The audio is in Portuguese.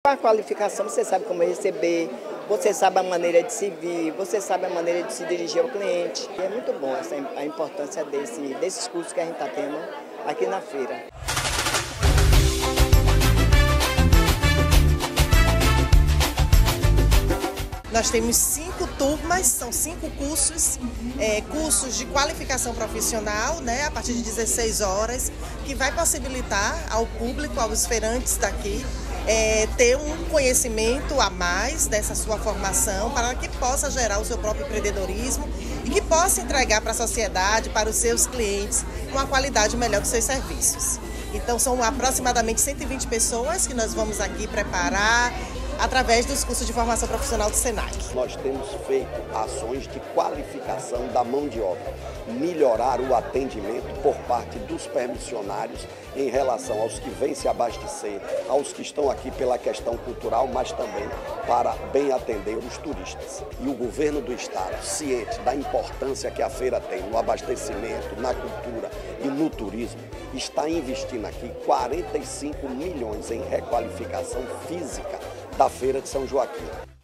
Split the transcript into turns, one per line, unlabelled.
A qualificação, você sabe como receber, você sabe a maneira de se vir, você sabe a maneira de se dirigir ao cliente. E é muito bom a importância desses cursos que a gente está tendo aqui na feira.
Nós temos 5 turmas, são 5 cursos, cursos de qualificação profissional, né, a partir de 16 horas, que vai possibilitar ao público, aos feirantes daqui, ter um conhecimento a mais dessa sua formação para que possa gerar o seu próprio empreendedorismo e que possa entregar para a sociedade, para os seus clientes, uma qualidade melhor dos seus serviços. Então são aproximadamente 120 pessoas que nós vamos aqui preparar através dos cursos de formação profissional do SENAC.
Nós temos feito ações de qualificação da mão de obra, melhorar o atendimento por parte dos permissionários em relação aos que vêm se abastecer, aos que estão aqui pela questão cultural, mas também para bem atender os turistas. E o governo do estado, ciente da importância que a feira tem no abastecimento, na cultura e no turismo, está investindo aqui 45 milhões em requalificação física da Feira de São Joaquim.